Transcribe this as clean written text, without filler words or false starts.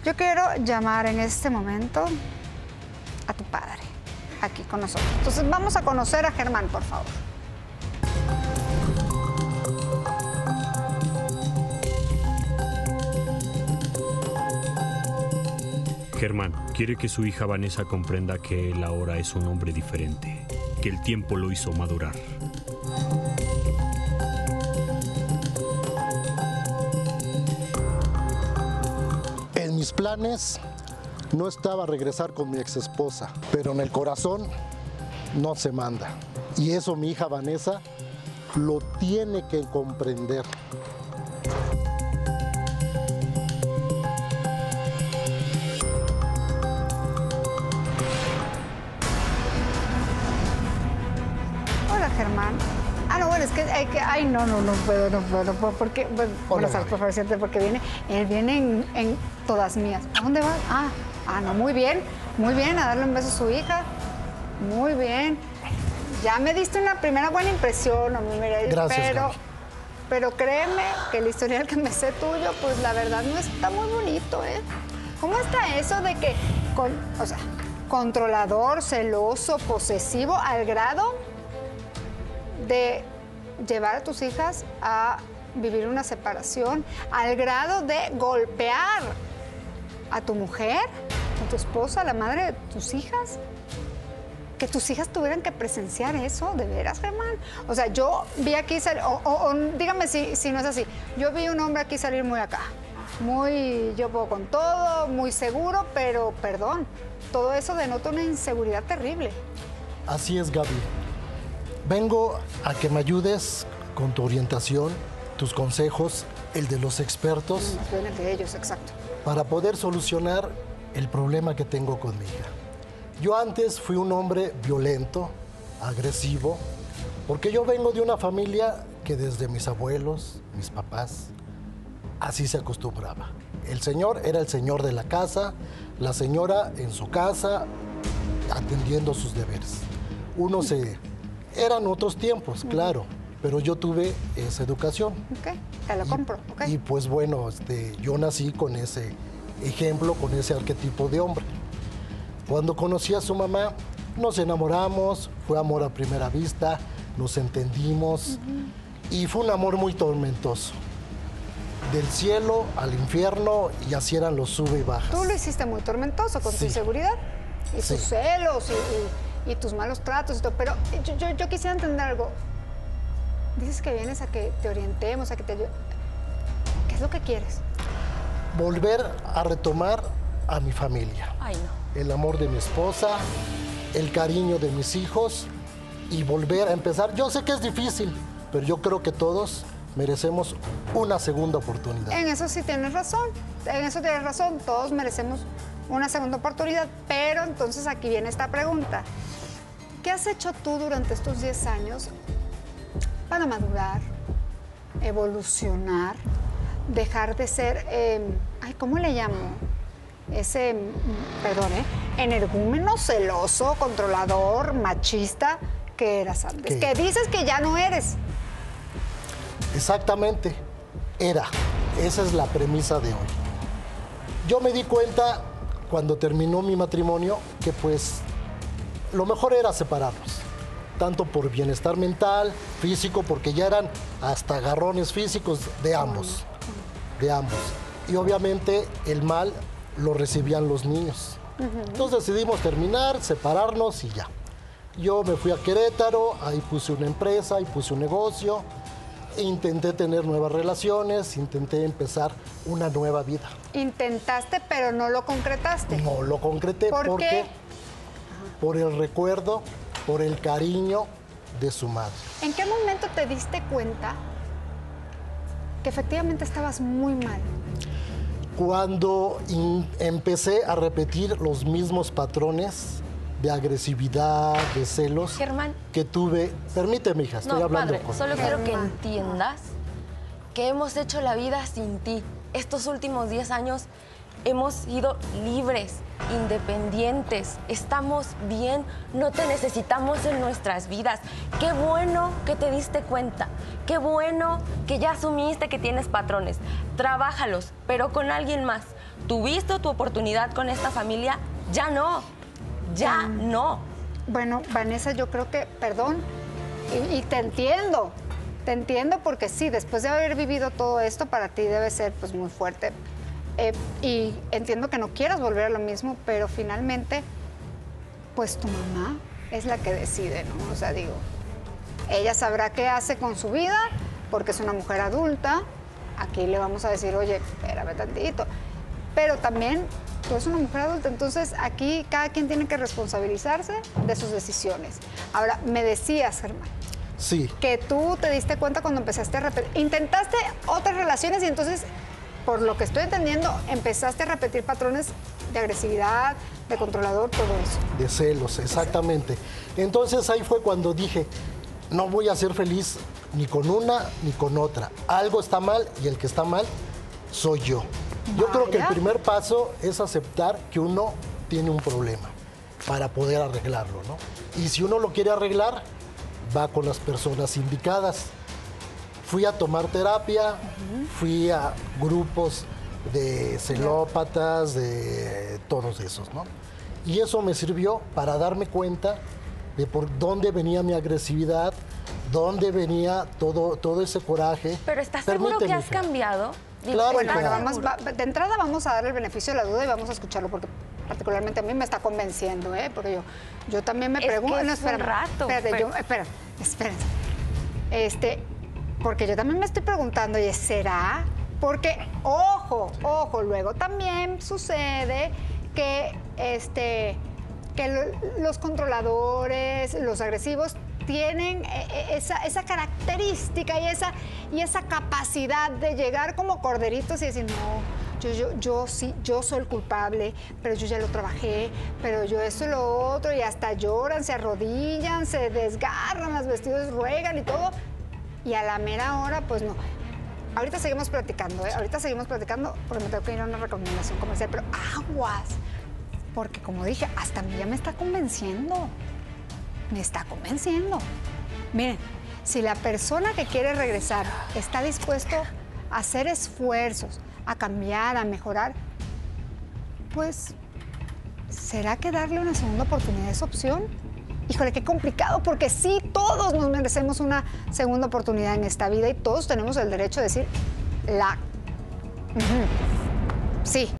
Yo quiero llamar en este momento a tu padre, aquí con nosotros. Entonces vamos a conocer a Germán, por favor. Germán quiere que su hija Vanessa comprenda que él ahora es un hombre diferente, que el tiempo lo hizo madurar. En mis planes no estaba regresar con mi exesposa, pero en el corazón no se manda. Y eso mi hija Vanessa lo tiene que comprender. Hola, Germán. Ah, no, bueno, es que hay que... Ay, no puedo, porque... Bueno, sabes, por favor, siempre, porque él viene en todas mías. ¿A dónde vas? No, muy bien, a darle un beso a su hija. Muy bien. Ya me diste una primera buena impresión, Gracias, Gaby. Pero créeme que el historial que me sé tuyo, pues la verdad no está muy bonito, ¿eh? ¿Cómo está eso de que, controlador, celoso, posesivo, al grado de llevar a tus hijas a vivir una separación, al grado de golpear a tu mujer, a tu esposa, la madre de tus hijas? Que tus hijas tuvieran que presenciar eso, ¿de veras, Germán? O sea, yo vi aquí salir, dígame si no es así, yo vi un hombre aquí salir muy acá, muy yo puedo con todo, muy seguro, pero perdón, todo eso denota una inseguridad terrible. Así es, Gaby. Vengo a que me ayudes con tu orientación, tus consejos, el de los expertos. Más bien el de ellos, exacto. Para poder solucionar el problema que tengo con mi hija. Yo antes fui un hombre violento, agresivo, porque yo vengo de una familia que desde mis abuelos, mis papás, así se acostumbraba. El señor era el señor de la casa, la señora en su casa, atendiendo sus deberes. Eran otros tiempos, claro, pero yo tuve esa educación. Ok, te lo compro, ok. Y pues bueno, yo nací con ese ejemplo, con ese arquetipo de hombre. Cuando conocí a su mamá, nos enamoramos, fue amor a primera vista, nos entendimos y fue un amor muy tormentoso. Del cielo al infierno y así eran los sube y bajas. Tú lo hiciste muy tormentoso con tu inseguridad y tus celos y tus malos tratos y todo, pero yo quisiera entender algo. Dices que vienes a que te orientemos, a que te ayude. ¿Qué es lo que quieres? Volver a retomar a mi familia. Ay, no. El amor de mi esposa, el cariño de mis hijos y volver a empezar. Yo sé que es difícil, pero yo creo que todos merecemos una segunda oportunidad. En eso sí tienes razón, todos merecemos una segunda oportunidad, pero entonces aquí viene esta pregunta. ¿Qué has hecho tú durante estos 10 años para madurar, evolucionar, dejar de ser, ¿cómo le llamo? Ese, energúmeno, celoso, controlador, machista que eras antes. Que dices que ya no eres. Exactamente, era. Esa es la premisa de hoy. Yo me di cuenta cuando terminó mi matrimonio que pues lo mejor era separarnos. Tanto por bienestar mental, físico, porque ya eran hasta agarrones físicos de ambos. De ambos. Y obviamente el mal lo recibían los niños. Entonces decidimos terminar, separarnos y ya. Yo me fui a Querétaro, ahí puse una empresa, ahí puse un negocio, e intenté tener nuevas relaciones, intenté empezar una nueva vida. Intentaste, pero no lo concretaste. No lo concreté. ¿Por qué? Por el recuerdo, por el cariño de su madre. ¿En qué momento te diste cuenta que efectivamente estabas muy mal? Cuando empecé a repetir los mismos patrones de agresividad, de celos, Germán, que tuve. Permíteme, hija, estoy hablando padre, con solo quiero que entiendas que hemos hecho la vida sin ti. Estos últimos 10 años hemos sido libres, independientes, estamos bien, no te necesitamos en nuestras vidas. Qué bueno que te diste cuenta, qué bueno que ya asumiste que tienes patrones. Trabájalos, pero con alguien más, Tuviste tu oportunidad con esta familia, ya no. Ya no. Bueno, Vanessa, yo creo que, perdón, y te entiendo. Te entiendo porque sí, después de haber vivido todo esto, para ti debe ser pues muy fuerte. Y entiendo que no quieras volver a lo mismo, pero finalmente, pues tu mamá es la que decide, ¿no? O sea, digo, ella sabrá qué hace con su vida, porque es una mujer adulta. Aquí le vamos a decir, oye, espérame tantito. Pero también tú eres una mujer adulta, entonces aquí cada quien tiene que responsabilizarse de sus decisiones. Ahora, me decías, Germán, Sí. que tú te diste cuenta cuando empezaste a repetir, intentaste otras relaciones y entonces, por lo que estoy entendiendo, empezaste a repetir patrones de agresividad, de controlador, todo eso. De celos, exactamente. Entonces ahí fue cuando dije, no voy a ser feliz ni con una ni con otra. Algo está mal y el que está mal soy yo. Yo creo que el Vaya. primer paso es aceptar que uno tiene un problema para poder arreglarlo, ¿no? Y si uno lo quiere arreglar, va con las personas indicadas. Fui a tomar terapia, fui a grupos de celópatas, de todos esos, ¿no? Y eso me sirvió para darme cuenta de por dónde venía mi agresividad, dónde venía todo ese coraje. Pero ¿estás seguro que Permíteme, has hija. cambiado? Digo, Claro, ¿estás Bueno, hija. seguro? de entrada vamos a darle el beneficio de la duda y vamos a escucharlo porque particularmente a mí me está convenciendo, ¿eh? Porque yo también me Es pregunto... que No, es un espérame, rato, espérate, pero- espérate. Porque yo también me estoy preguntando, oye, ¿será? Porque, ojo, luego también sucede que, los controladores, los agresivos, tienen esa característica y esa capacidad de llegar como corderitos y decir, no, yo soy el culpable, pero yo ya lo trabajé, pero yo esto y lo otro, y hasta lloran, se arrodillan, se desgarran los vestidos, ruegan y todo, y a la mera hora, pues no. Ahorita seguimos platicando, ¿eh? Ahorita seguimos platicando porque me tengo que ir a una recomendación comercial, pero aguas, porque como dije, hasta a mí ya me está convenciendo. Me está convenciendo. Miren, si la persona que quiere regresar está dispuesto a hacer esfuerzos, a cambiar, a mejorar, pues, ¿será que darle una segunda oportunidad es opción? Híjole, qué complicado, porque sí, todos nos merecemos una segunda oportunidad en esta vida y todos tenemos el derecho de decir la... Sí.